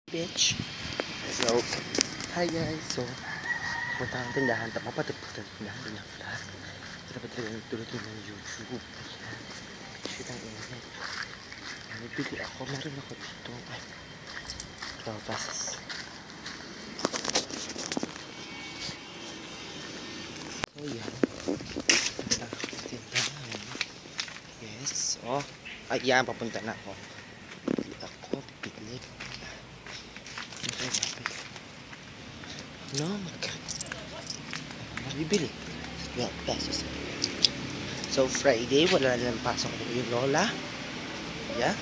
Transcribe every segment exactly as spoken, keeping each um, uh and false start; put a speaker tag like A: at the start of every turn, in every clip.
A: Bitch. So, hi guys. So, punta ang tindahan. Tama pa, punta ang tindahan. Tindahan pa lahat. Ito pa talaga nagtuloy-tuloy ng YouTube. Ayan. Shit ang internet. Nagbili ako. Meron ako dito. Ay. Clavas. So, yan. Punta ako sa tindahan. Yes. Oh. Ay, yan. Papunta na ako. Bili ako. Bili. No, my God. Mabibili. twelve pesos. So, Friday, wala na lang pasok ko yung lola. Yeah.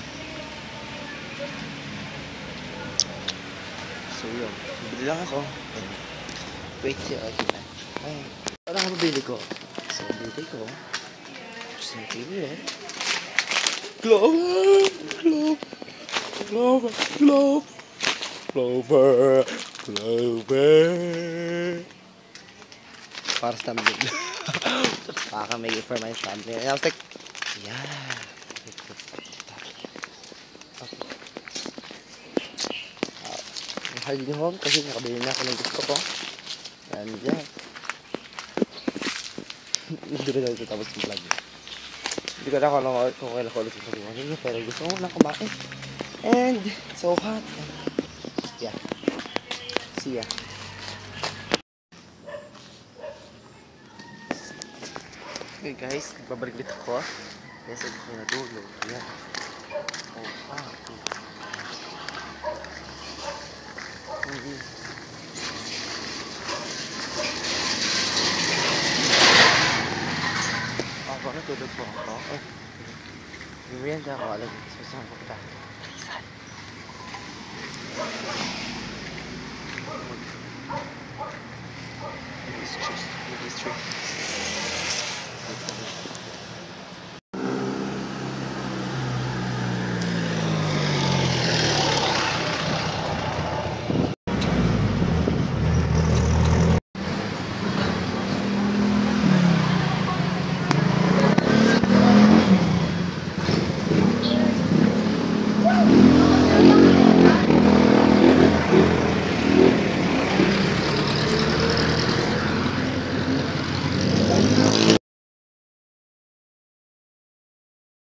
A: So, yun. Bibili lang ako. And, wait till I get back. Ay, ano ang mabili ko? So, bibili ko. Just na favorite. Clover! Clover! Clover! Clover! Clover! Clover! Para sa tambil. Baka may gift for my family. And I was like, yeah. Okay. Uh, heading home kasi nakabili na ako ng gusto ko. And yeah. Hindi ko na ito tapos yung vlog. Hindi ko na ako kung kailan ko ulit yung pag-iwan niya. Pero gusto ko lang kumain. And so hot. Yeah. See ya. Okay guys, babalik dito ko. Yes, ako ko natulog. Ayan. Oh, ah. Mm-hmm. Ah, baka natulog po ako. Oh. Yung merienda ako, alam mo. Sasama ko tayo. Talisan. Maybe it's just, maybe it's true.